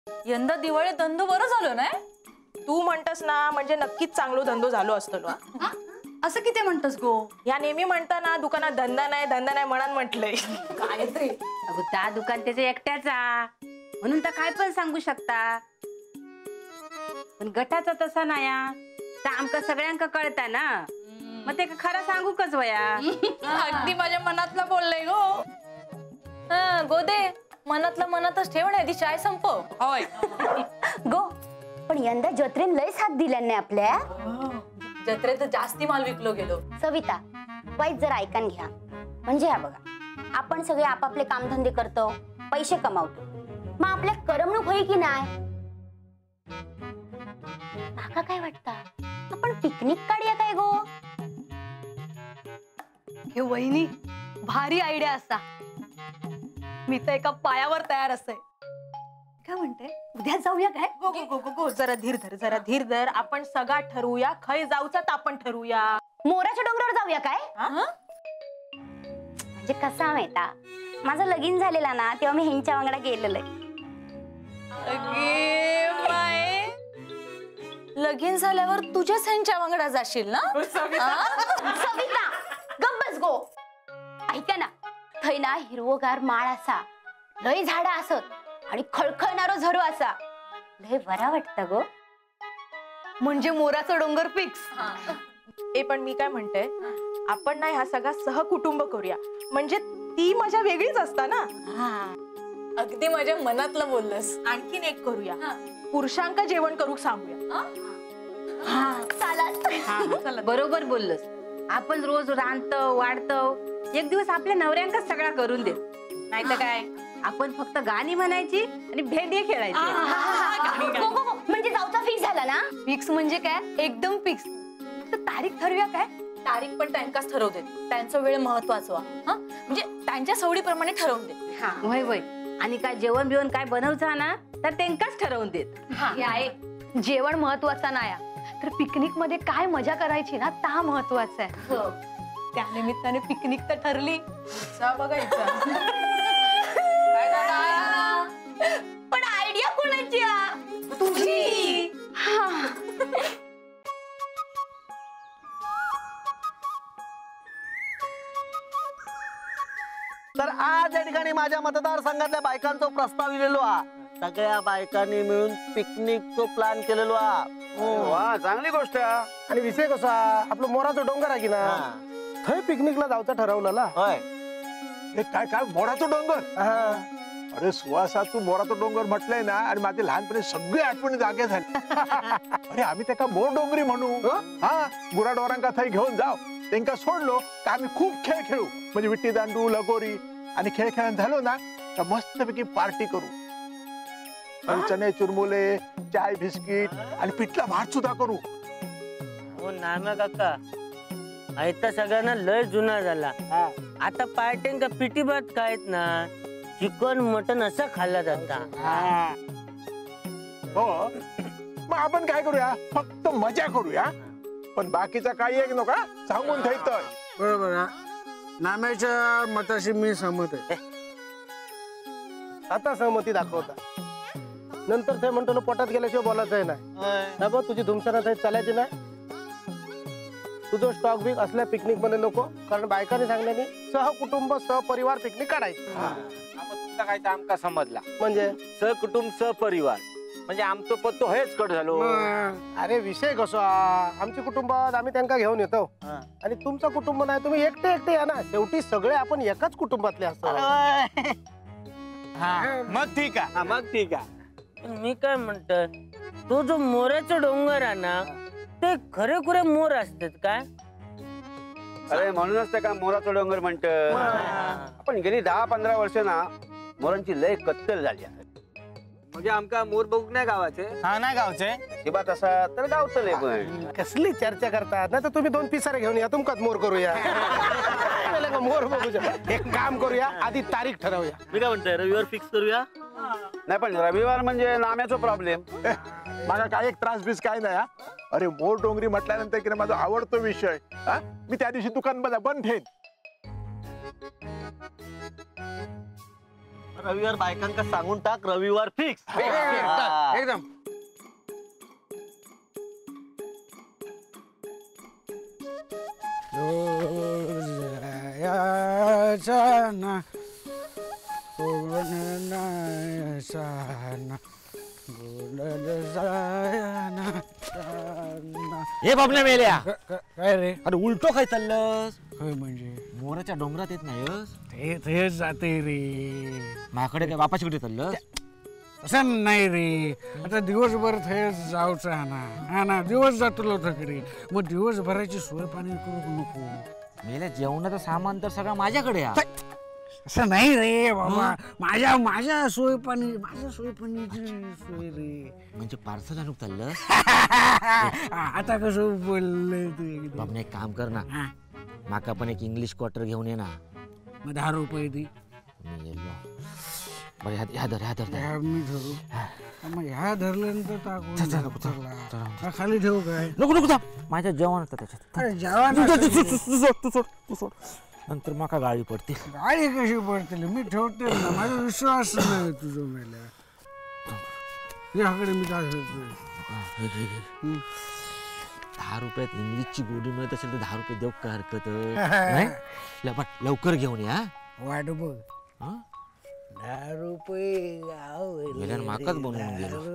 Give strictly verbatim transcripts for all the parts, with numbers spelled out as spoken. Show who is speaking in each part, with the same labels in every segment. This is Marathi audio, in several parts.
Speaker 1: यंदा दिवाळी धंदो बरं झालं नाही?
Speaker 2: तू म्हणतस ना म्हणजे नक्कीच चांगलो धंदो झालो असतो ना.
Speaker 1: असं किती म्हणतस गो?
Speaker 2: या नेहमी म्हणता ना दुकानात धंदा नाही धंदा नाही म्हणून म्हटलंय.
Speaker 1: काय रे
Speaker 3: अगो त्या दुकान त्याच्या एकट्याचा म्हणून तर काय पण सांगू शकता. पण गटाचा तसा नाही तर आमका सगळ्यांका कळता ना. मग ते खरं सांगू कच वया.
Speaker 1: अगदी माझ्या मनातलं बोललंय गो. हा गोदे मनातलं मनातच ठेव नाही ती चाय संपव.
Speaker 3: होय
Speaker 4: गो पण यंदा जत्रेन लय साथ दिल्या नाही आपल्या.
Speaker 1: जत्रेत जास्ती माल विकलो गेलो.
Speaker 4: सविता वाईट जर ऐकून घ्या. म्हणजे हा बघा आपण सगळे आपापले कामधंदे करतो पैसे कमावतो मग आपल्या करमणूक होई की नाही. काका काय वाटतं आपण पिकनिक काढूया काय गो?
Speaker 5: हे वहिनी भारी आयडिया असा. मी तर एका पायावर तयार असे. काय म्हणते उद्या जाऊया काय?
Speaker 2: गो गो गो गो गो जरा धीर धर जरा धीर धर. आपण सगळा ठरवूया खय जाऊचा आपण ठरवूया.
Speaker 4: मोराच्या डोंगरावर जाऊया काय? म्हणजे कसा माहिता माझं लगीन झालेला ना तेव्हा मी ह्यांच्या वांगडा गेलेलं आहे.
Speaker 1: लगीन झाल्यावर तुझ्याच ह्यांच्या वांगडा जाशील ना?
Speaker 4: सविता गप्पच गो. ऐका ना थै ना हिरवोगार माळ असा लय झाडा असत आणि खळखळणारो झरो असा लय बरा वाटतं गो.
Speaker 5: म्हणजे मोराचं डोंगर फिक्स.
Speaker 2: ए पण मी काय म्हणते आपण नाही हा सगळा सहकुटुंब करूया म्हणजे ती मजा वेगळीच असता ना.
Speaker 1: अगदी माझ्या मनातलं बोललंस.
Speaker 2: आणखीन एक करूया पुरुषांका जेवण करू सांगूया.
Speaker 4: चला
Speaker 3: बरोबर बोललस. आपण रोज रांधतो वाढतो एक दिवस आपल्या नवऱ्यांका सगळा करून दे. नाही तर काय आपण फक्त गाणी म्हणायची आणि भेंडी खेळायची.
Speaker 4: म्हणजे जाऊचा फिक्स झाला ना?
Speaker 5: फिक्स म्हणजे काय एकदम फिक्स. तर तारीख ठरवूया काय?
Speaker 1: तारीख पण त्यांकाच ठरवते. त्यांचा वेळ महत्वाचा हा म्हणजे त्यांच्या सवडीप्रमाणे ठरवून दे.
Speaker 3: हा वय वय. आणि काय जेवण बिवण काय बनवचा ना तर त्यांकाच ठरवून देत.
Speaker 5: हे आहे जेवण महत्वाचा नाही तर पिकनिक मध्ये काय मजा करायची ना ता महत्वाचा आहे. त्या निमित्ताने पिकनिक तर ठरली.
Speaker 2: बघायचं
Speaker 4: पण आयडिया कोणाची?
Speaker 5: तुझी.
Speaker 6: तर आज या ठिकाणी माझ्या मतदारसंघातल्या बायकांचा प्रस्ताव दिलेलो आ. सगळ्या बायकांनी मिळून पिकनिकचा प्लॅन केलेलो आ.
Speaker 7: वा चांगली गोष्ट आहे.
Speaker 8: आणि विषय कसा आपलं मोराचं डोंगर आहे की ना थंय पिकनिकला जाऊचं ठरवलं.
Speaker 6: होय
Speaker 7: काय काय मोराचं डोंगर? अरे सुवासा तू मोराचं डोंगर म्हटलंय ना आणि माझे लहानपणी सगळे आठवणी जागे झाले. अरे आम्ही त्या मोर डोंगरी म्हणू. हा गुराढोरांका थंय घेऊन जाऊ त्यांना सोडलो का आम्ही खूप खेळ खेळू म्हणजे विट्टी दांडू लगोरी आणि खेळ खेळून झालो ना तर मस्तपैकी पार्टी करू. चणे चुरमुले चाय बिस्किट आणि पिठला भात सुद्धा करू.
Speaker 9: हो नाम्या काका आयता सगळ्यांना लय जुना झाला. आता पार्ट्यांका पिठी भात खायत ना चिकन मटन असं खाल्ला जाता.
Speaker 7: हो मग आपण काय करूया फक्त मजा करूया पण बाकीचा काही एक नका सांगून ठेवतोय.
Speaker 8: बरोबर नाम्याच्या मताशी मी सहमत आहे. आता सहमती दाखवता नंतर ते म्हणतो पोटात गेल्याशिवाय बोलायचं आहे ना. बघ तुझी धुमसनात आहे चालायची नाही. तुझं स्टॉक बिक असल्या पिकनिक मध्ये नको कारण बायकाने सांगल्याने सहकुटुंब सहपरिवार पिकनिक काढायची.
Speaker 10: तुमचा काय आमका समजला
Speaker 8: म्हणजे
Speaker 10: सहकुटुंब सहपरिवार म्हणजे आमचं पत्तो हेच कट झालो.
Speaker 8: अरे विषय कसा आमची कुटुंबात आम्ही त्यांना घेऊन येतो आणि तुमचं कुटुंब नाही तुम्ही एकटे एकटे या ना. शेवटी सगळे आपण एकाच कुटुंबातले असतो.
Speaker 10: मग ठीक आहे
Speaker 9: मग ठीक आहे. मी काय म्हणतो तो जो मोराचा डोंगर आहे ना ते खरे खुरे मोर असतात काय?
Speaker 10: अरे म्हणूनच त्या का मोराचा डोंगर म्हणत. आपण गेली दहा पंधरा वर्ष ना मोरांची लय कत्तल झाली.
Speaker 9: म्हणजे आमका मोर बघूक नाही गावाचे.
Speaker 10: हा नाही गावचे किंवा तसा तर गावतले पण
Speaker 8: कसली चर्चा करतात नाही तर तुम्ही दोन पिसारे घेऊन या तुमकाच मोर करूया. मोर बघूया. एक काम करूया आधी तारीख ठरवूया.
Speaker 9: मी काय म्हणतोय रविवार फिक्स करूया.
Speaker 10: नाही पण रविवार म्हणजे नाम्याचा प्रॉब्लेम.
Speaker 7: माझा काय एक त्रास बीस काय नाही. अरे मोर डोंगरी म्हटल्यानंतर की माझा आवडतो विषय. मी त्या दिवशी दुकान बंद बंद ठेन.
Speaker 6: रविवार बायकांका सांगून टाक, रविवार फिक्स
Speaker 8: एकदम.
Speaker 11: हे बाबल्या मेल्या
Speaker 8: काय रे?
Speaker 11: अरे उलटो काय चाललंस?
Speaker 8: म्हणजे
Speaker 11: मोराच्या डोंगरात येत नाहीस?
Speaker 8: तेच जाते रे.
Speaker 11: माझ्याकडे काय बापाची कडे चाललंस?
Speaker 8: असं नाही रे. आता दिवसभर थेच जाऊचा हा ना. हा ना, दिवस जातो तिकडे. मग दिवसभराची सोय पाणी करू नको.
Speaker 11: मेल्या जेवणाचं सामान तर सगळं माझ्याकडे आहे.
Speaker 8: असं नाही रे बाबा. माझ्या माझ्या सोय पाणी माझ्या सोय पाणीची सोय रे.
Speaker 11: म्हणजे पार्सल आणूक चाललं?
Speaker 8: आता कसं बोलले तू?
Speaker 11: बाबा एक काम कर ना, माका पण एक इंग्लिश क्वार्टर घेऊन ये ना.
Speaker 8: मग दहा रुपये दे.
Speaker 11: मी येलो. बरं ह्या ह्या धर ह्या धर
Speaker 8: ह्या मी धरू. मग ह्या धरल्यानंतर टाकून खाली ठेवू काय?
Speaker 11: नको नको माझ्या जेवण असतं त्याच्यात.
Speaker 8: जेवण
Speaker 11: तू सोड तू सोड तू सोड. नंतर माका गाळी पडते.
Speaker 8: गाळी कशी पडते? मी ठेवते ना. माझा विश्वास नाही तुझं मेल्या. याकडे मी काय ठेवतोय?
Speaker 11: दहा रुपयात इंग्लिशची गोडी मिळत असेल तर दहा रुपये देऊ का हरकत नाही? लवकर घेऊन या.
Speaker 8: वाट बघ. दहा रुपये
Speaker 11: गेल्यानं माकाच बनवून गेलो.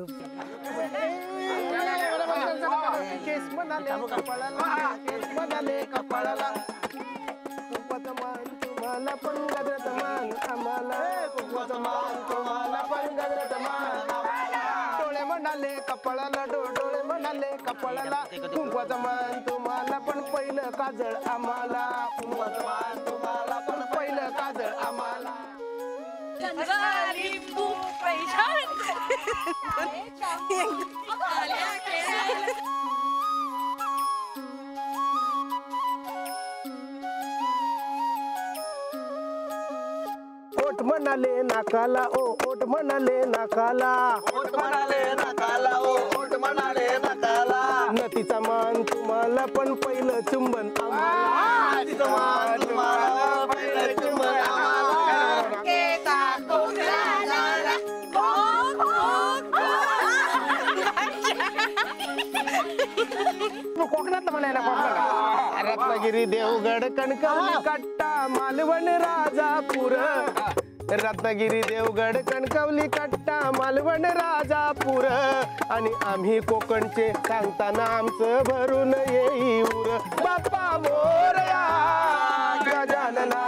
Speaker 8: केस म्हणाले कपाळाला, केस म्हणाले कपाळाला. कुंकवाचा मान तुम्हाला पण गजराचा मान आम्हाला. कुंकवाचा मान तुम्हाला पण गजराचा मान. डोळे म्हणाले कपाळाला, डोळे म्हणाले कपाळाला. कुंकवाचा मान तुम्हाला पण पहिलं काजळ आम्हाला. कुंकवाचा मान तुम्हाला पण पहिलं काजळ आम्हाला. ओठ म्हणाले नाकाला, ओ ओठ म्हणाले नाकाला.
Speaker 6: ओठ म्हणाले नाकाला, ओ ओठ म्हणाले नाकाला.
Speaker 8: नतीचा मान तुम्हाला पण पहिलं चुंबन आम्हाला.
Speaker 6: नतीचा मान तुम्हाला पहिलं चुंबन आम्हाला.
Speaker 8: कोकणातलं म्हणायला कोकणात. रत्नागिरी, देवगड, कणकवली, कट्टा, मालवण, राजापूर. रत्नागिरी, देवगड, कणकवली, कट्टा, मालवण, राजापूर. आणि आम्ही कोकणचे सांगताना आमचं भरून येई उर. बाप्पा मोरया गजानना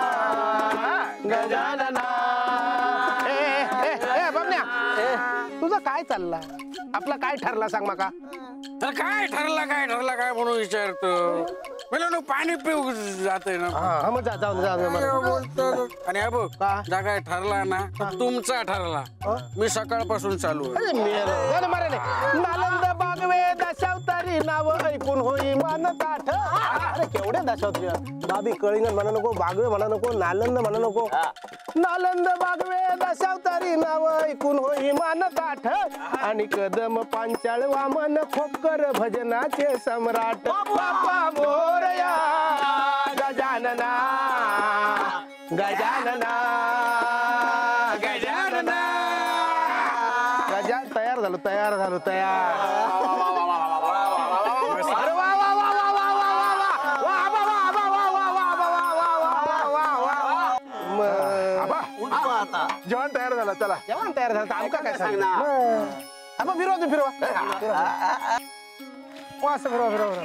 Speaker 8: गजानना. ए ए बमण्या, तुझं काय चालला? आपला काय ठरला सांग माका.
Speaker 12: काय ठरला काय ठरला काय म्हणून विचारतो. मला पाणी पिऊ जाते ना.
Speaker 8: हा मग जा जाऊ जाऊ.
Speaker 12: आणि हा बघ, जा काय ठरला ना तुमचा ठरला. मी सकाळपासून चालू आहे.
Speaker 8: नालंद बागवे दशावतारी नाव ऐकून होई मान ताठ. अरे केवढे दशावतारी. बाबी कळिंगण म्हणा नको, बागवे म्हणा नको, नालंद म्हणा नको. नालंद बागवे दशावतारी नाव ऐकून होई मान ताठ. आणि कदम पांचाळ वामन खोकर भजनाचे सम्राट. बाप्पा मोरया गजानना गजानना गजानना. गजान तयार झालो तयार झालो तयार. अरे वा वा वा वा वा वा वा वा वा वा वा वा वा वा.
Speaker 7: जेवण तयार झालं. चला
Speaker 8: जेवण तयार झालं. आमका काय सांगणार? आपण फिरवा तू फिरवा. असं फिरवा फिरवा.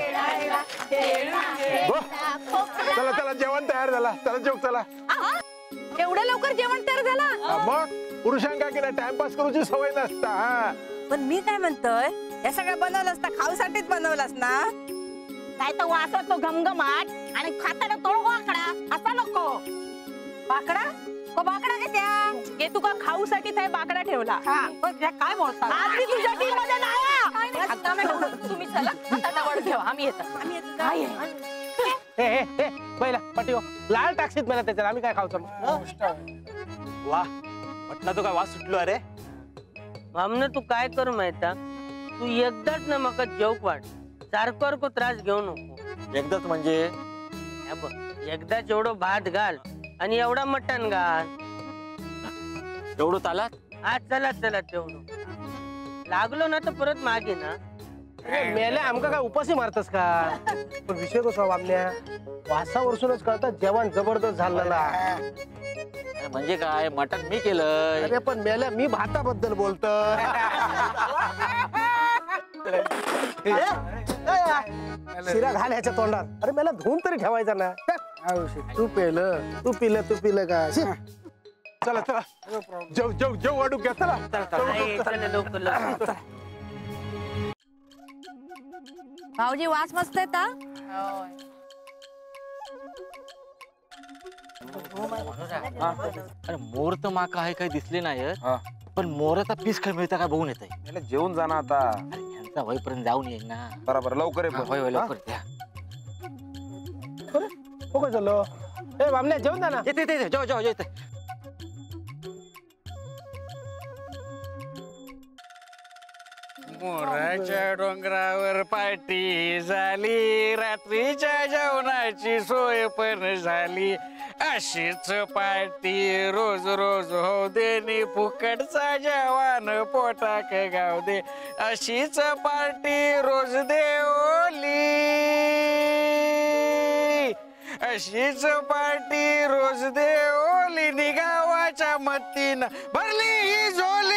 Speaker 7: चला चला जेवण तयार झाला. चला जेव चला.
Speaker 2: एवढ्या लवकर जेवण तयार झाला?
Speaker 7: मग पुरुषांका की नाही टाइमपास करूची सवय नसता.
Speaker 3: पण मी काय म्हणतोय, या सगळं बनवलं असता खाऊसाठीच बनवलास ना?
Speaker 2: काय तर वासा तो घमघमाट आणि खाताना तोड वाकडा असा नको.
Speaker 3: बाकडा तो बाकडा का त्या?
Speaker 2: हे तुका खाऊसाठी त्या बाकडा ठेवला.
Speaker 3: काय बोलता?
Speaker 2: आज मी तुझ्या टीम मध्ये नाही. तुम्ही चला आता डबड घेऊ. आम्ही येतो. आम्ही येतो.
Speaker 8: पहिला पटी हो. लाल टाकशीत मला त्याच्यात. आम्ही काय खाऊचं?
Speaker 6: वा म्हटलं तो काय वास सुटलो. अरे
Speaker 9: मामन तू काय कर माहिता, तू एकदाच ना मका जेवक वाट. सारखं त्रास घेऊ नको.
Speaker 6: एकदाच म्हणजे
Speaker 9: बघ, एकदाच एवढं भात घाल आणि एवढा मटण घाल.
Speaker 11: एवढं चालात
Speaker 9: आज चला चला तेवढं लागलो ना तर परत मागे ना.
Speaker 8: मेल्या आमका काय उपाशी मारतस का? पण विषय कसा वामण्या वासा वर्षूनच कळतात जेवण जबरदस्त झालेला.
Speaker 11: म्हणजे काय मटण मी केलंय.
Speaker 8: अरे पण मेल्या मी भाताबद्दल बोलतो. शिरा घाल ह्याच्या तोंडात. अरे मला धुवून तरी ठेवायचा ना. तू पिलं तू पिलं तू पिलं का?
Speaker 7: चला चला जेव जेव जेव वाढू घ्या. चला
Speaker 9: लवकर लवकर.
Speaker 1: भाऊजी वास मस्त आहे ता.
Speaker 11: अरे मोर तर माका आहे काही दिसले नाही पण मोराचा पीस काय मिळता काय बघून येत आहे.
Speaker 12: जेवून जा ना आता.
Speaker 11: यांचा वयपर्यंत जाऊन येईल ना.
Speaker 12: बरोबर लवकर ये.
Speaker 11: होय होय लवकर द्या.
Speaker 8: हो काय झालं? ए वामण्या जेवून जा ना.
Speaker 11: येते येते जेव जेव येते.
Speaker 12: मोराच्या डोंगरावर पार्टी झाली, रात्रीच्या जेवणाची सोय पण झाली. अशीच पार्टी रोज रोज हो दे, फुकटचा जेवण पोटाक गाव दे. अशीच पार्टी रोज देवली, अशीच पार्टी रोज देवली. निगावाच्या मत्तीन भरली ही झोली.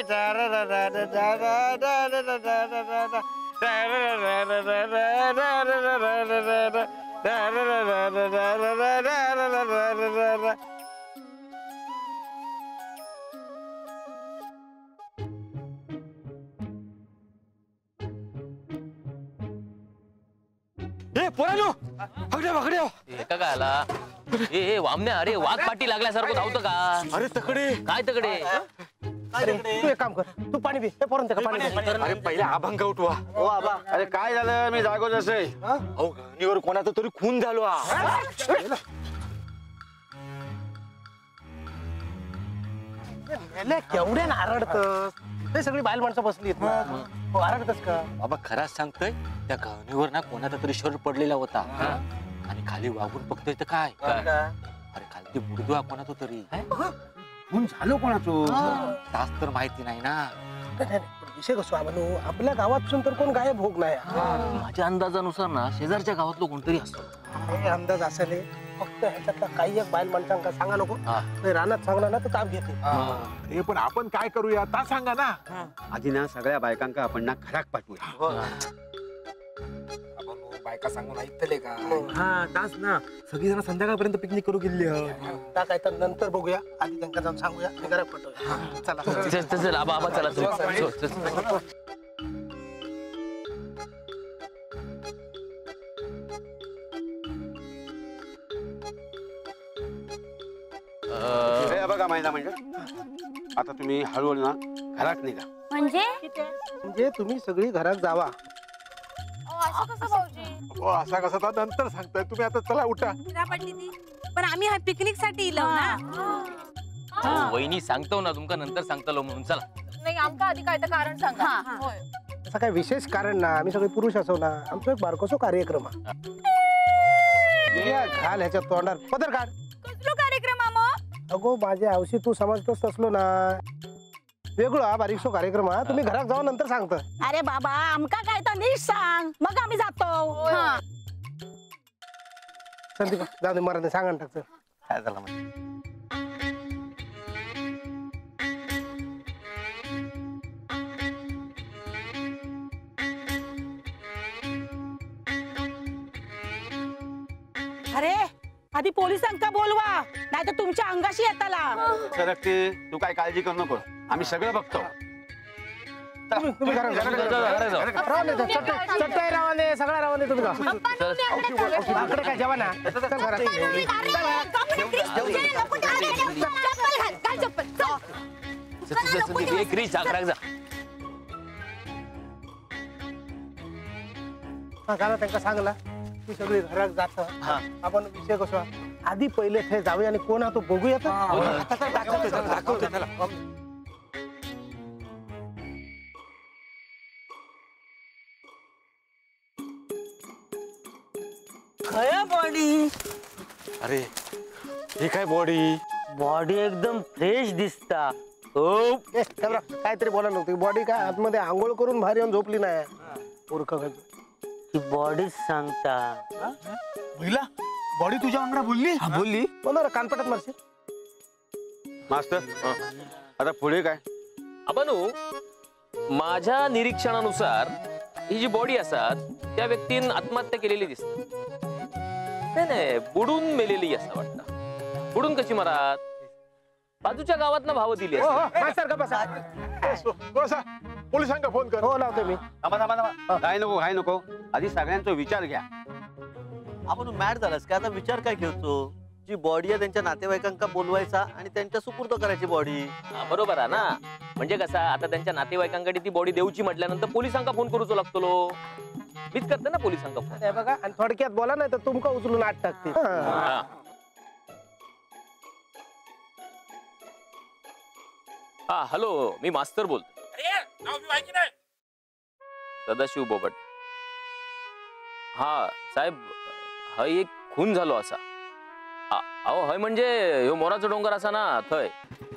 Speaker 11: ए पोरानो हगडे हगडे एका काय आला. ए ए वामण्या अरे वाघ पाठी लागल्यासारखं धावतं का?
Speaker 7: अरे तकडे
Speaker 11: काय तकडे?
Speaker 8: अरे तू एक काम कर तू पाणी पी. पोरण ते पाणी पी.
Speaker 7: अरे पहिले अभंग उठवा.
Speaker 10: हो आबा. अरे काय झालं? मी जागोच असे.
Speaker 11: अहो गाणीवर कोणाचा तरी खून झालो.
Speaker 8: केवढे नारडतस. ते सगळी बायल माणसं बसली आरडतस का?
Speaker 11: बाबा खराच सांगतोय त्या गाणीवर ना कोणाचा तरी शर पडलेला होता आणि खाली वागून बघतोय तर काय अरे खाली ते बुडदुआ कोणाचा तरी
Speaker 10: खून झालो कोणाचो
Speaker 11: तास तर माहिती नाही ना.
Speaker 8: विषय कसो आपल्या गावातून तर कोण गायब होत नाही.
Speaker 11: माझ्या अंदाजानुसार ना शेजारच्या गावातलं कोणतरी असतो.
Speaker 8: अंदाज असेल फक्त ह्याच्यातला काही एक बायल माणसांका सांगा नको. रानात सांगणार ना तर काम घेते.
Speaker 7: हे पण आपण काय करूया ता सांगा ना.
Speaker 10: आधी ना सगळ्या बायकांका आपण ना घरात पाठवूया.
Speaker 12: बायका सांगून ऐकतले का?
Speaker 11: हा तास ना सगळी जण संध्याकाळपर्यंत पिकनिक करू गेली.
Speaker 8: त्या काय तर नंतर बघूया. आधी त्यांना जाऊन सांगूया घरात पाठवूया. चला
Speaker 11: चल आबा आबा चला
Speaker 10: बघा महिना म्हणजे आता तुम्ही हळूहळू ना घरात निघा.
Speaker 4: म्हणजे
Speaker 8: म्हणजे तुम्ही सगळी घरात जावा.
Speaker 7: असा कसा तर नंतर सांगताय तुम्ही. आता चला उठा.
Speaker 1: पण आम्ही पिकनिक साठी इलो ना.
Speaker 11: वहिनी सांगतो ना तुमका नंतर सांगतलो म्हणून. चला
Speaker 1: नाही आमका आधी काय तर कारण सांगा. होय
Speaker 8: असं काय विशेष कारण ना. आम्ही सगळे पुरुष असो ना. आमचा एक बारकोसो कार्यक्रम आहे. घाल ह्याच्या तोंडात पदर काढ.
Speaker 1: कसलो कार्यक्रम आमो?
Speaker 8: अगो माझे आवशी तू समजतोस तसलो ना. वेगळो हा बारीकसो कार्यक्रम हा. तुम्ही घरात जाऊन नंतर सांगतो.
Speaker 1: अरे बाबा आमका काय तर नीट सांग मग आम्ही जातो.
Speaker 8: संदीप जाऊ दे मराठी सांगा ना टाकतो.
Speaker 11: काय झालं म्हणजे
Speaker 1: अरे आधी पोलिसांका बोलवा नाही तर तुमच्या अंगाशी येताला.
Speaker 10: सरकते तू काय काळजी करू नको. आम्ही सगळं बघतो.
Speaker 8: तुम्ही घरात चटई रावाने सगळ्या रावाने तुम्ही आकडे काय जेवा ना. त्यांना सांगला ती सगळी घरात जात. आपण विषय कसा आधी पहिले ते जाऊया आणि कोण हा तो बघूया.
Speaker 9: खया बॉडी.
Speaker 11: अरे हे काय बॉडी?
Speaker 9: बॉडी एकदम फ्रेश दिसता.
Speaker 8: ए, थांबरा, काहीतरी बोला नव्हती बॉडी काय आतमध्ये आंघोळ करून बाहेर येऊन झोपली नाही मूर्ख काय
Speaker 9: ती बॉडीच सांगता.
Speaker 11: महिला बॉडी तुझ्या अंगडा बोलली
Speaker 8: बोलली बोला कानपटात मारशील.
Speaker 10: मास्तर आता पुढे काय?
Speaker 13: आपण माझ्या निरीक्षणानुसार ही जी बॉडी असतात त्या व्यक्तीन आत्महत्या केलेली दिसत. नाही नाही बुडून मेलेली असं वाटतं. बुडून कशी मरात? बाजूच्या गावात भाव दिली
Speaker 7: पोलिसांना फोन कर.
Speaker 8: हो लावतो मी.
Speaker 10: थांबा थांबा थांबा काय नको काय नको आधी सगळ्यांचा विचार घ्या.
Speaker 6: आपण मॅड झालास काय आता विचार काय घेतो? जी बॉडी आहे त्यांच्या नातेवाईकांका बोलवायचा आणि त्यांच्या सुपूर्द करायची बॉडी.
Speaker 13: बरोबर आहे ना. म्हणजे कसं आता त्यांच्या नातेवाईकांकडे ती बॉडी देऊची म्हटल्यानंतर पोलिसांका फोन करूचो लागतो लो. मीच करते ना पोलिसांका फोन.
Speaker 8: बघा आणि थोडक्यात बोला नाही तर तुमका उचलून आत टाकते.
Speaker 13: हा हॅलो मी मास्तर बोलतो. सदाशिव बोबट. हा साहेब हा एक खून झालो असा. अहो हय म्हणजे ह्यो मोराचो डोंगर असा ना थय.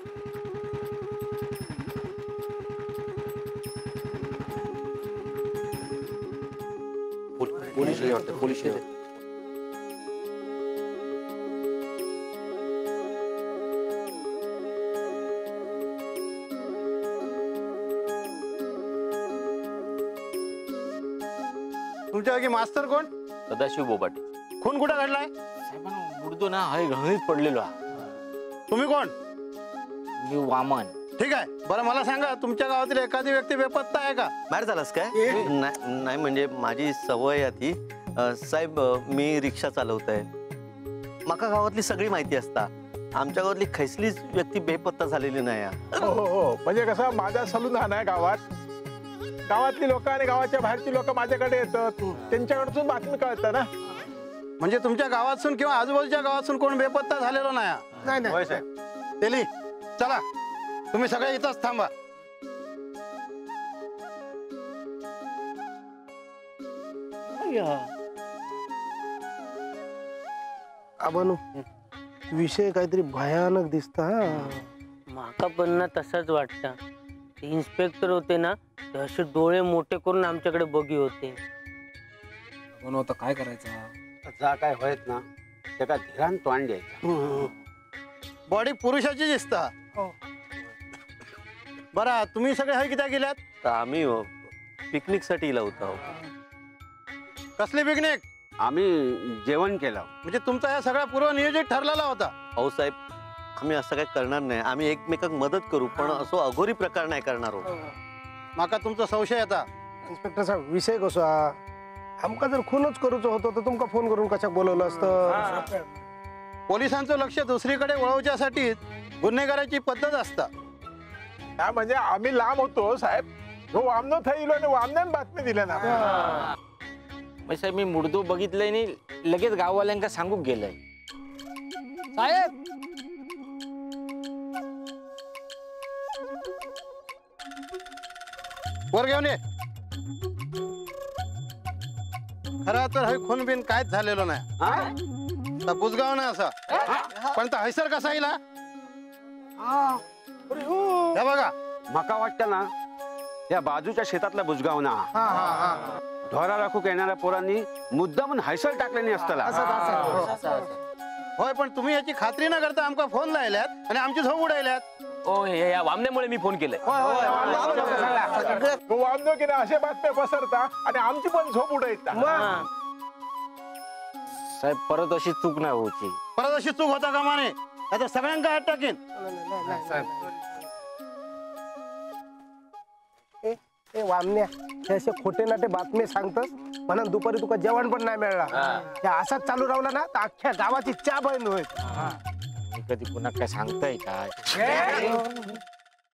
Speaker 11: पोलीस वाटतं पोलीस.
Speaker 8: तुमच्या जागी मास्तर कोण?
Speaker 13: सदाशिव बोबट.
Speaker 8: खून कुठं घडलाय?
Speaker 11: बुडतो ना हाय घणीत पडलेलो.
Speaker 8: तुम्ही कोण?
Speaker 11: मी वामन.
Speaker 8: ठीक आहे बरं मला सांगा तुमच्या गावातील एखादी व्यक्ती बेपत्ता आहे का?
Speaker 6: मॅड झालास काय? नाही म्हणजे माझी सवय आहे ती. साहेब मी रिक्षा चालवतोय. माका गावातली सगळी माहिती असता. आमच्या गावातली खैसलीच व्यक्ती बेपत्ता झालेली नाही.
Speaker 7: हो हो म्हणजे कसं माझा सलून हा नाही गावात. गावातली लोक आणि गावाच्या बाहेरची लोक माझ्याकडे येतात. त्यांच्याकडून बातमी कळतं ना.
Speaker 8: म्हणजे तुमच्या गावातून किंवा आजूबाजूच्या गावातून कोण बेपत्ता झालेला नाही? नाही नाही. तेली चला तुम्ही सगळे इथंच थांबा. आबानू विषय काहीतरी भयानक दिसता.
Speaker 9: माका पण ना तसंच वाटतं. ते इन्स्पेक्टर होते ना ते असे डोळे मोठे करून आमच्याकडे बघी होते.
Speaker 12: पण आता काय करायचं?
Speaker 10: जा काय होत ना त्याला धिराण तोंड द्यायचं.
Speaker 8: बॉडी पुरुषाची दिसता. बरं तुम्ही सगळे हय किती गेल्यात?
Speaker 6: तर आम्ही पिकनिक साठी लावतो.
Speaker 8: कसली पिकनिक?
Speaker 10: आम्ही जेवण केलं.
Speaker 8: म्हणजे तुमचा या सगळा पूर्व नियोजित ठरलेला होता?
Speaker 6: अहो साहेब आम्ही असं काही करणार नाही. आम्ही एकमेकांक मदत करू पण असो अघोरी प्रकार नाही करणार.
Speaker 8: माका तुमचा संशय येता. इन्स्पेक्टर साहेब विषय कसो आमका जर खूनच करूच होतो तर तुमका फोन करून कशाक बोलवलं असतं? पोलिसांचं लक्ष दुसरीकडे वळवण्यासाठी गुन्हेगाराची पद्धत असता.
Speaker 7: हा म्हणजे आम्ही लांब होतो साहेब. जो वामनो थैलो आणि वामनान बातमी दिल्या ना.
Speaker 11: साहेब मी मुडदो बघितलंय नाही लगेच गाववाल्यांका सांगू गेलंय.
Speaker 8: साहेब वर घेऊन ये. खरा तर हे खून बिन काहीच झालेलं नाही. बुजगाव नाही असा पण हैसर कसा येईल? बघा
Speaker 10: मका वाटतं ना या बाजूच्या शेतातला बुजगाव ना ढोरा राखूक येणाऱ्या पोरांनी मुद्दा म्हणून हैसर टाकलेली असताना.
Speaker 8: होय पण तुम्ही याची खात्री न करता आमका फोन लायल्यात आणि आमची झोप उडायल्यात.
Speaker 13: ओ हे या वामनेमुळे मी फोन केलाय.
Speaker 7: वामनो की नाही असे बातम्या पसरता आणि आमची पण झोप उडायता.
Speaker 11: साहेब परत अशी चूक नाही होती.
Speaker 8: परत अशी चूक होता कामा नये. आता सगळ्यांका हात टाकेन. ए वामन्या हे असे खोटे नाटे बातमी सांगतस म्हणून दुपारी तुका जेवण पण नाही मिळणार. असाच चालू राहिला ना तर अख्ख्या गावाची चा बंद होईल.
Speaker 11: कधी पुन्हा काय सांगताय काय?